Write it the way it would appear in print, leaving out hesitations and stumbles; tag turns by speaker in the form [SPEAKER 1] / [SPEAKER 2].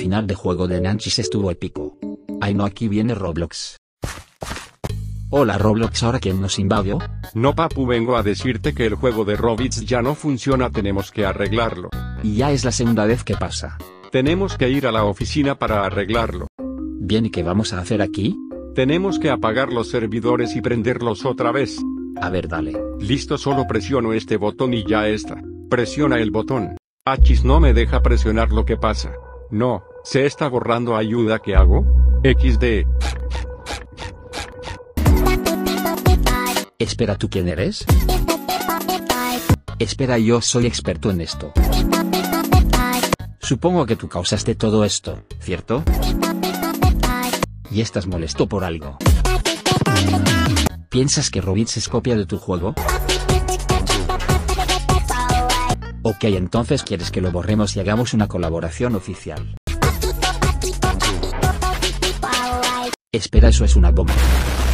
[SPEAKER 1] final de juego de Nanchis estuvo épico. Ay no, aquí viene Roblox. Hola Roblox, ¿ahora quién nos invadió?
[SPEAKER 2] No papu, vengo a decirte que el juego de Roblox ya no funciona, tenemos que arreglarlo.
[SPEAKER 1] Y ya es la segunda vez que pasa.
[SPEAKER 2] Tenemos que ir a la oficina para arreglarlo.
[SPEAKER 1] Bien, ¿y qué vamos a hacer aquí?
[SPEAKER 2] Tenemos que apagar los servidores y prenderlos otra vez.
[SPEAKER 1] A ver, dale.
[SPEAKER 2] Listo, solo presiono este botón y ya está. Presiona el botón. Achis, no me deja presionar, lo que pasa. No, se está borrando, ayuda, ¿qué hago? XD.
[SPEAKER 1] Espera, ¿tú quién eres? Espera, yo soy experto en esto. Supongo que tú causaste todo esto, ¿cierto? Y estás molesto por algo. ¿Piensas que Roblox es copia de tu juego? Ok, entonces quieres que lo borremos y hagamos una colaboración oficial. Espera, eso es una bomba.